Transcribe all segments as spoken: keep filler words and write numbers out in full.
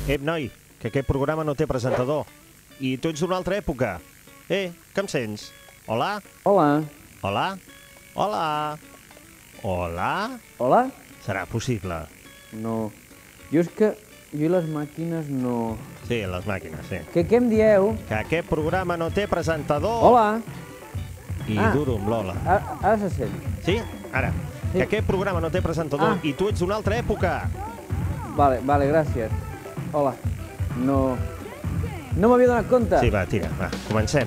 Ep, noi, que aquest programa no té presentador. I tu ets d'una altra època. Eh, que em sents? Hola? Hola. Hola? Hola? Hola? Hola? Serà possible? No. Jo és que... Jo i les màquines no... Sí, les màquines, sí. Que què em dieu? Que aquest programa no té presentador. Hola. I Ah. duro amb l'hola. Ara, ara se sent. Sí? Ara. Sí. Que aquest programa no té presentador Ah. i tu ets d'una altra època. Vale, vale, gràcies. Hola. No... No m'havia donat compte. Sí, va, tira, va, comencem.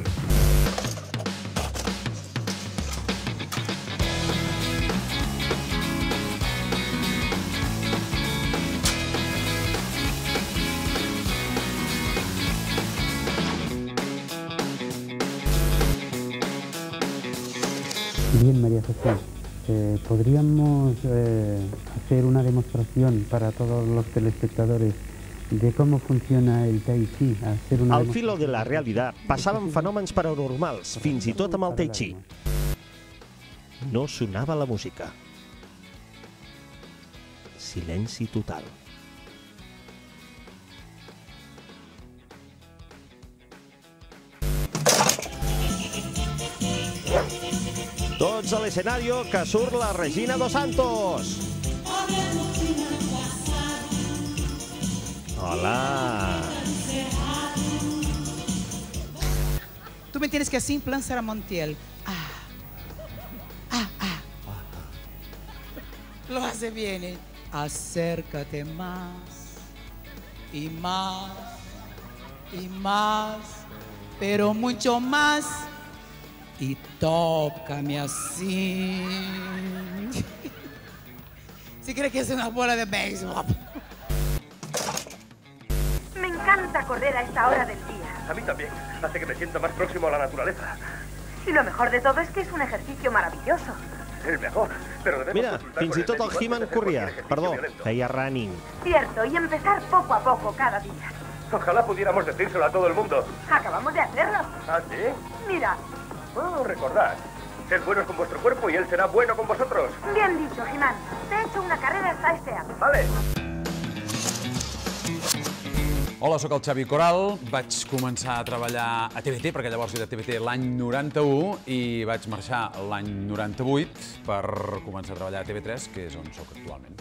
Bien, María Jesús, eh, ¿podríamos eh, hacer una demostración para todos los telespectadores de cómo funciona el Tai Chi? Hacer una Al filo de la realitat passaven fenòmens paranormals, fins i tot amb el Tai Chi. No sonava la música. Silenci total. Tots a l'escenario, que surt la Regina dos Santos. Hola. Tú me tienes que así lanzar a Montiel. Ah. Ah, ah. Lo hace bien. ¿eh? Acércate más y más y más, pero mucho más. Y tócame así. Si crees que es una bola de béisbol. Me encanta correr a esta hora del día. A mí también. Hace que me sienta más próximo a la naturaleza. Y lo mejor de todo es que es un ejercicio maravilloso. El mejor. Pero debemos Mira, consultar fins con i tot el médico antes He-Man de hacer corria. cualquier ejercicio Perdó, violento. feia running. Cierto, y empezar poco a poco cada día. Ojalá pudiéramos decírselo a todo el mundo. Acabamos de hacerlo. ¿Ah, sí? Mira, Oh, recordad. Sed buenos con vuestro cuerpo y él será bueno con vosotros. bien dicho, Jimán. Te he hecho una carrera hasta este año. Vale. Hola, sóc el Xavi Coral, vaig començar a treballar a T V T, perquè llavors era T V T l'any noranta-u, i vaig marxar l'any noranta-vuit per començar a treballar a T V tres, que és on sóc actualment.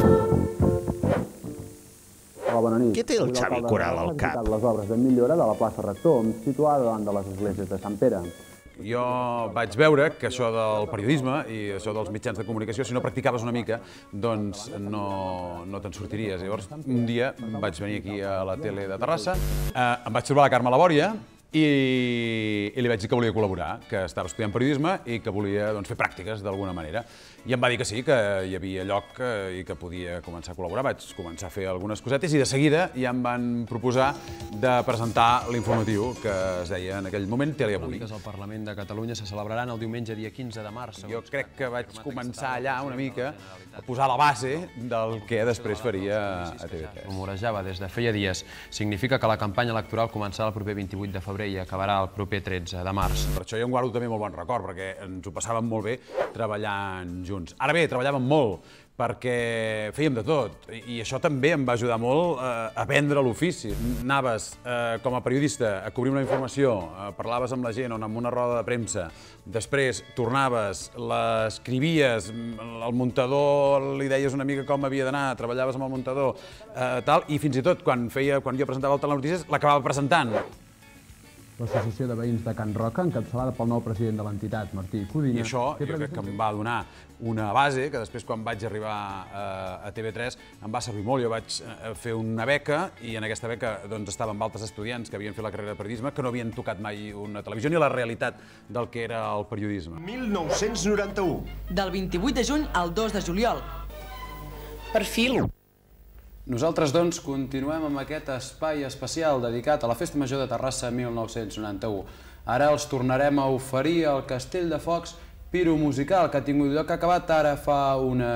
Hola, bona nit. Què té el Xavi Coral al cap? Les obres de millora de la plaça Rector, situada davant de les esglésies de Sant Pere. Jo vaig veure que això del periodisme i això dels mitjans de comunicació, si no practicaves una mica, doncs no, no te'n sortiries. Llavors, un dia vaig venir aquí a la tele de Terrassa, eh, em vaig trobar la Carme Labòria i, i li vaig dir que volia col·laborar, que estava estudiant periodisme i que volia doncs, fer pràctiques d'alguna manera. I em va dir que sí, que hi havia lloc eh, i que podia començar a col·laborar. Vaig començar a fer algunes cosetes i de seguida ja em van proposar de presentar l'informatiu que es deia en aquell moment Teleavui. Al Parlament de Catalunya se celebraran el diumenge dia quinze de març. Jo crec que vaig començar allà una mica a posar la base del que després faria a T V tres. Rumorejava des de feia dies. Significa que la campanya electoral començarà el proper vint-i-vuit de febrer i acabarà el proper tretze de març. Per això jo em guardo també molt bon record, perquè ens ho passàvem molt bé treballant junts. Ara bé, treballàvem molt, perquè fèiem de tot, i això també em va ajudar molt eh, a aprendre l'ofici. Anaves eh, com a periodista a cobrir una informació, eh, parlaves amb la gent o amb una roda de premsa, després tornaves, l'escrivies, al muntador li deies una mica com havia d'anar, treballaves amb el muntador, eh, tal, i fins i tot quan, feia, quan jo presentava el Telenotícies l'acabava presentant. L'Associació de Veïns de Can Roca, encapçalada pel nou president de l'entitat, Martí Codina... I això jo crec que em va donar una base que després, quan vaig arribar a T V tres, em va servir molt. Jo vaig fer una beca i en aquesta beca doncs, estava amb altres estudiants que havien fet la carrera de periodisme, que no havien tocat mai una televisió ni la realitat del que era el periodisme. mil nou-cents noranta-u. Del vint-i-vuit de juny al dos de juliol. Perfil. Nosaltres, doncs, continuem amb aquest espai especial dedicat a la Festa Major de Terrassa mil nou-cents noranta-u. Ara els tornarem a oferir el Castell de Focs piromusical, que ha tingut lloc, que ha acabat ara fa una mitja...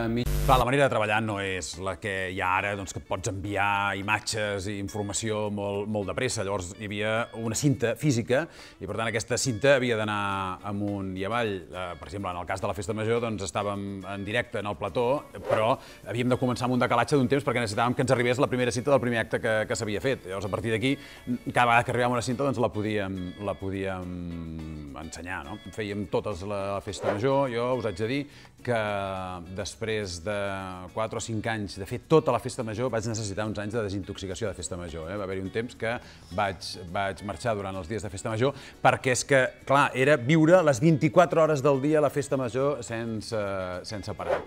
Clar, la manera de treballar no és la que hi ha ara, doncs, que pots enviar imatges i informació molt, molt de pressa. Llavors hi havia una cinta física i, per tant, aquesta cinta havia d'anar amunt i avall. Eh, per exemple, en el cas de la Festa Major, doncs, estàvem en directe en el plató, però havíem de començar amb un decalatge d'un temps perquè necessitàvem que ens arribés la primera cinta del primer acte que, que s'havia fet. Llavors, a partir d'aquí, cada vegada que arribava una cinta, doncs, la podíem, la podíem ensenyar, no? Fèiem totes la Festa Major. Jo us haig de dir que després de quatre o cinc anys de fer tota la Festa Major vaig necessitar uns anys de desintoxicació de Festa Major. Eh? Va haver-hi un temps que vaig, vaig marxar durant els dies de Festa Major perquè és que, clar, era viure les vint-i-quatre hores del dia a la Festa Major sense, sense parar.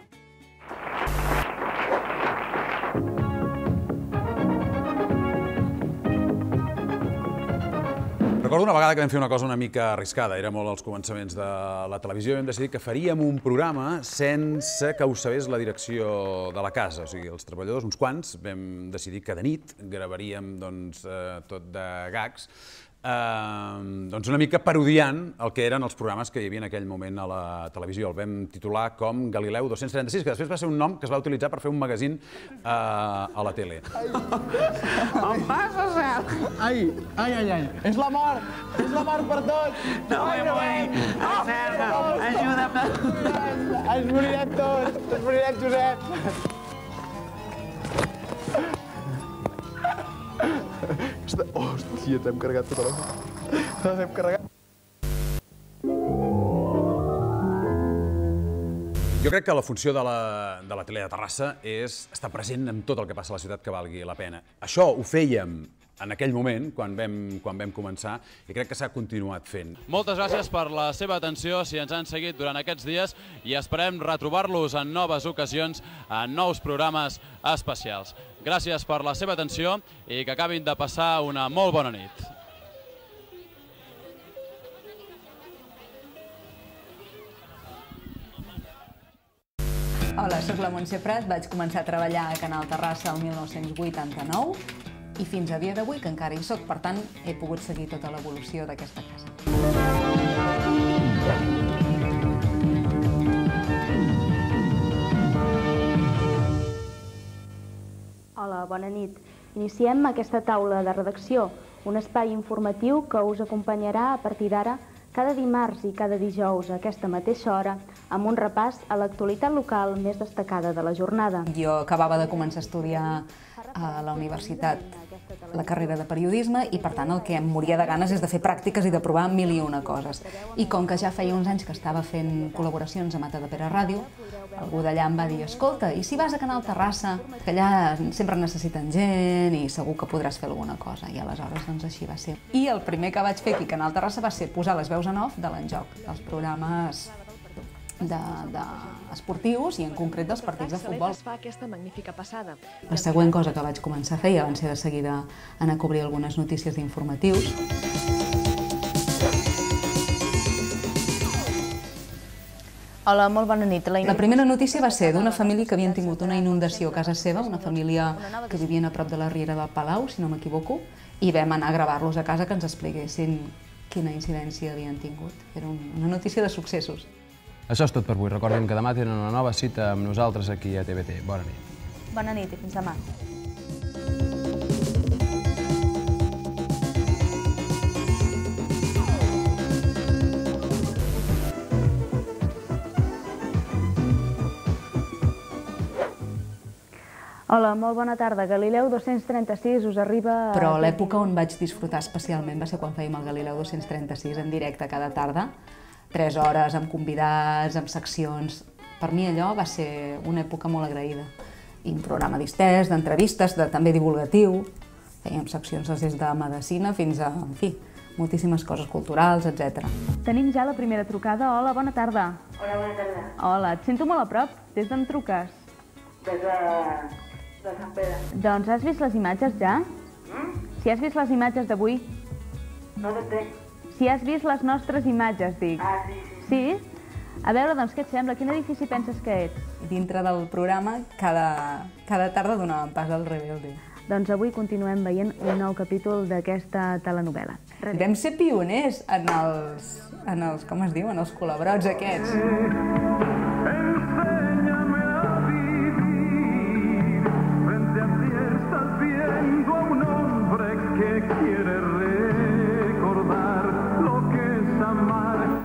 Recordo una vegada que vam fer una cosa una mica arriscada, era molt als començaments de la televisió, i vam decidir que faríem un programa sense que ho sabés la direcció de la casa. O sigui, els treballadors, uns quants, vam decidir que de nit gravaríem doncs, eh, tot de gags, eh, doncs una mica parodiant el que eren els programes que hi havia en aquell moment a la televisió. El vam titular com Galileu dos-cents trenta-sis, que després va ser un nom que es va utilitzar per fer un magazín eh, a la tele. On vas, Cel? Ai, ai, ai, ai. És la mort! És la mort per tot! No me vull! Serga, ajuda'm! Ens morirem tots! Ens morirem, Josep! Hòstia, t'hem carregat tota la... T'hem carregat... Jo crec que la funció de la, de la tele de Terrassa és estar present en tot el que passa a la ciutat que valgui la pena. Això ho fèiem en aquell moment, quan vam, quan vam començar, i crec que s'ha continuat fent. Moltes gràcies per la seva atenció, si ens han seguit durant aquests dies, i esperem retrobar-los en noves ocasions, en nous programes especials. Gràcies per la seva atenció i que acabin de passar una molt bona nit. Hola, soc la Montse Prat, vaig començar a treballar a Canal Terrassa el mil nou-cents vuitanta-nou i fins a dia d'avui, que encara hi soc, per tant, he pogut seguir tota l'evolució d'aquesta casa. Hola, bona nit. Iniciem aquesta taula de redacció, un espai informatiu que us acompanyarà a partir d'ara cada dimarts i cada dijous a aquesta mateixa hora amb un repàs a l'actualitat local més destacada de la jornada. Jo acabava de començar a estudiar a la universitat la carrera de periodisme i, per tant, el que em moria de ganes és de fer pràctiques i de provar mil i una coses. I com que ja feia uns anys que estava fent col·laboracions a Matadepera Ràdio, algú d'allà em va dir, escolta, i si vas a Canal Terrassa, que allà sempre necessiten gent i segur que podràs fer alguna cosa. I aleshores, doncs, així va ser. I el primer que vaig fer aquí a Canal Terrassa va ser posar les veus en off de l'enjoc, dels programes de, de esportius i en concret dels partits de futbol. La següent cosa que vaig començar a fer ja van ser de seguida anar a cobrir algunes notícies d'informatius. Hola, molt bona nit. La primera notícia va ser d'una família que havien tingut una inundació a casa seva, una família que vivien a prop de la Riera del Palau, si no m'equivoco, i vam anar a gravar-los a casa que ens expliquessin quina incidència havien tingut. Era una notícia de successos. Això és tot per avui. Recordin que demà tenen una nova cita amb nosaltres aquí a T V T. Bona nit. Bona nit i fins demà. Hola, molt bona tarda. Galileu dos-cents trenta-sis us arriba... Però l'època on vaig disfrutar especialment va ser quan fèiem el Galileu dos-cents trenta-sis en directe cada tarda. Tres hores amb convidats, amb seccions. Per mi allò va ser una època molt agraïda. I un programa distès, d'entrevistes, de, també divulgatiu. Fèiem seccions des de medicina fins a, en fi, moltíssimes coses culturals, etcètera. Tenim ja la primera trucada. Hola, bona tarda. Hola, bona tarda. Hola, et sento molt a prop. Des d'on truques? Des de... de Sant Pere. Doncs has vist les imatges ja? Mm? Si has vist les imatges d'avui? No t'entenc. Si has vist les nostres imatges, dic. Ah, sí, sí. Sí? A veure, doncs, què et sembla? Quin edifici penses que ets? Dintre del programa, cada, cada tarda donàvem pas al Rebelde. Doncs avui continuem veient un nou capítol d'aquesta telenovela. Vam ser pioners en els, en els, com es diu, en els culebrots aquests. que quiere recordar lo que es amar.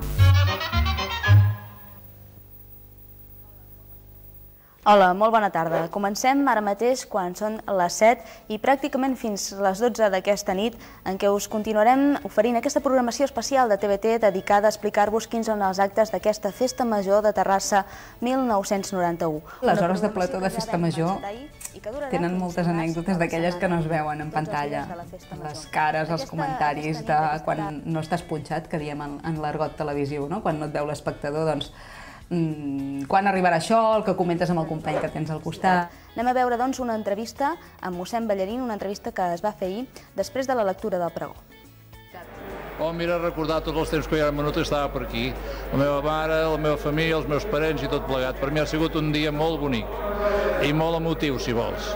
Hola, molt bona tarda. Comencem ara mateix quan són les set i pràcticament fins les dotze d'aquesta nit en què us continuarem oferint aquesta programació especial de T V T dedicada a explicar-vos quins són els actes d'aquesta Festa Major de Terrassa mil nou-cents noranta-u. Les hores de plató de Festa Major tenen moltes anècdotes d'aquelles que no es veuen en pantalla. Les cares, els comentaris de quan no estàs punxat, que diem en l'argot televisiu, no? Quan no et veu l'espectador, doncs quan arribarà això, el que comentes amb el company que tens al costat. Anem a veure doncs una entrevista amb mossèn Ballarín, una entrevista que es va fer ahir després de la lectura del pregó. Oh, mira, recordar tots els temps que ja menut estava per aquí. La meva mare, la meva família, els meus parents i tot plegat. Per mi ha sigut un dia molt bonic i molt emotiu, si vols.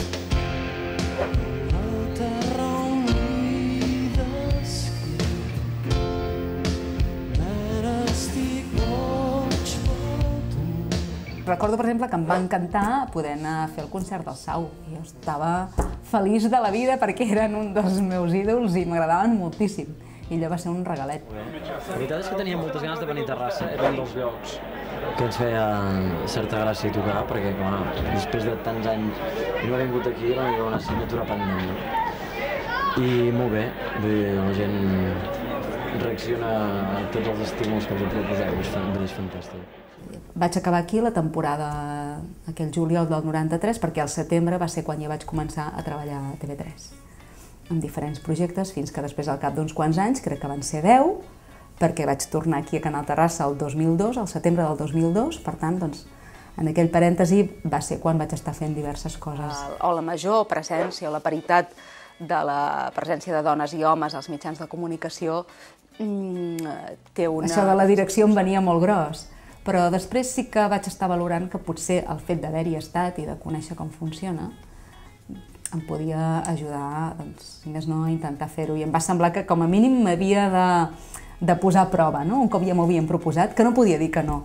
Recordo, per exemple, que em va encantar poder anar a fer el concert del Sau. Jo estava feliç de la vida perquè eren un dels meus ídols i m'agradaven moltíssim. I allò va ser un regalet. La veritat és que tenia moltes ganes de venir a Terrassa. Era un dels llocs que ens feia certa gràcia tocar, perquè, clar, després de tants anys no haver vingut aquí era una assignatura pendent. I molt bé, vull dir, la gent reacciona a tots els estímuls que els proposeu, és fantàstic. Vaig acabar aquí la temporada aquell juliol del noranta-tres perquè al setembre va ser quan ja vaig començar a treballar a T V tres en diferents projectes, fins que després al cap d'uns quants anys, crec que van ser deu, perquè vaig tornar aquí a Canal Terrassa el dos mil dos, al setembre del dos mil dos, per tant, doncs, en aquell parèntesi va ser quan vaig estar fent diverses coses. O la major presència, la paritat de la presència de dones i homes als mitjans de comunicació té una... Això de la direcció em venia molt gros. Però després sí que vaig estar valorant que potser el fet d'haver-hi estat i de conèixer com funciona em podia ajudar, doncs, si més no, a intentar fer-ho. I em va semblar que com a mínim m'havia de, de posar a prova, no? Un cop ja m'ho havien proposat, que no podia dir que no.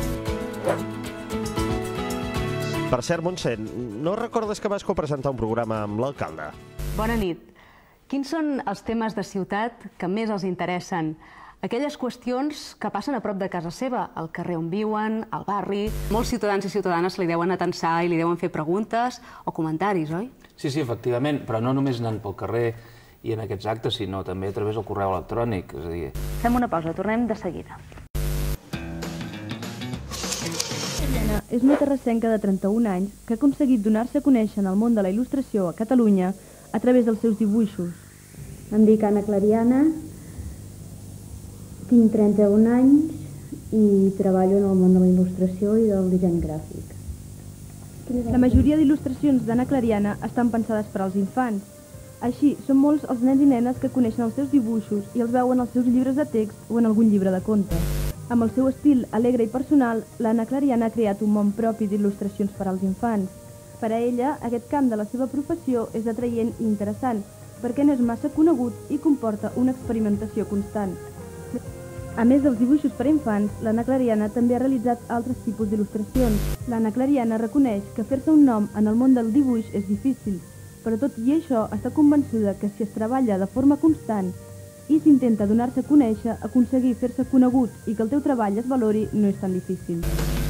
Per cert, Montse, no recordes que vas copresentar un programa amb l'alcalde? Bona nit. Quins són els temes de ciutat que més els interessen? Aquelles qüestions que passen a prop de casa seva, al carrer on viuen, al barri. Molts ciutadans i ciutadanes li deuen atensar i li deuen fer preguntes o comentaris, oi? Sí, sí, efectivament, però no només anant pel carrer i en aquests actes, sinó també a través del correu electrònic, és a dir... Fem una pausa, tornem de seguida. Helena és una terrassenca de trenta-un anys que ha aconseguit donar-se a conèixer en el món de la il·lustració a Catalunya a través dels seus dibuixos. Em dic Anna Clariana, tinc trenta-un anys i treballo en el món de la il·lustració i del disseny gràfic. La majoria d'il·lustracions d'Anna Clariana estan pensades per als infants. Així, són molts els nens i nenes que coneixen els seus dibuixos i els veuen als seus llibres de text o en algun llibre de contes. Amb el seu estil alegre i personal, l'Anna Clariana ha creat un món propi d'il·lustracions per als infants. Per a ella, aquest camp de la seva professió és atraient i interessant, perquè no és massa conegut i comporta una experimentació constant. A més dels dibuixos per a infants, l'Anna Clariana també ha realitzat altres tipus d'il·lustracions. L'Anna Clariana reconeix que fer-se un nom en el món del dibuix és difícil, però tot i això està convençuda que si es treballa de forma constant i s'intenta donar-se a conèixer, aconseguir fer-se conegut i que el teu treball es valori no és tan difícil.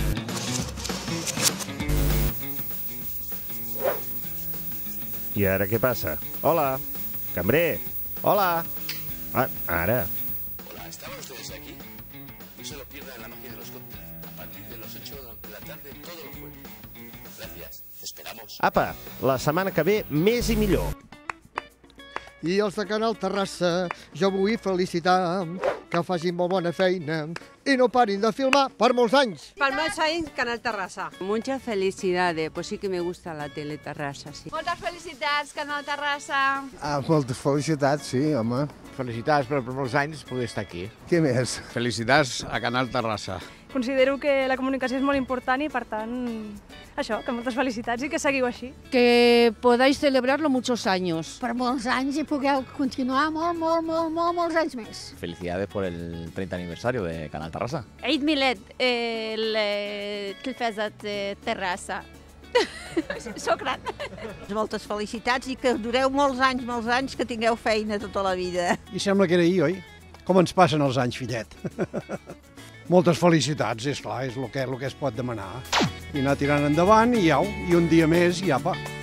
I ara què passa? Hola, cambrer, hola. Ah, ara. ¿Estaban ustedes aquí? No se lo pierdan la magia de los cócteles. A partir de las ocho de la tarde todos los jueves. Gracias. Esperamos. Apa, la setmana que ve més i millor. I els de Canal Terrassa jo vull felicitar, que facin molt bona feina i no parin de filmar per molts anys. Per molts anys, Canal Terrassa. Muchas felicidades, pues sí que me gusta la tele Terrassa, sí. Moltes felicitats, Canal Terrassa. Ah, moltes felicitats, sí, home. Felicitats per, per molts anys poder estar aquí. Què més? Felicitats a Canal Terrassa. Considero que la comunicació és molt important i, per tant, això, que moltes felicitats i que seguiu així. Que podáis celebrarlo muchos años. Per molts anys i pugueu continuar molt, molt, molt, molt, molts anys més. Felicidades por el treinta aniversario de Canal Terrassa. عيد ميلاد التلفزة تراسة Sóc gran. Moltes felicitats i que dureu molts anys, molts anys, que tingueu feina tota la vida. I sembla que era ahir, oi? Com ens passen els anys, fillet. Moltes felicitats, és clar, és el que, el que es pot demanar. I anar tirant endavant i au, i un dia més i apa.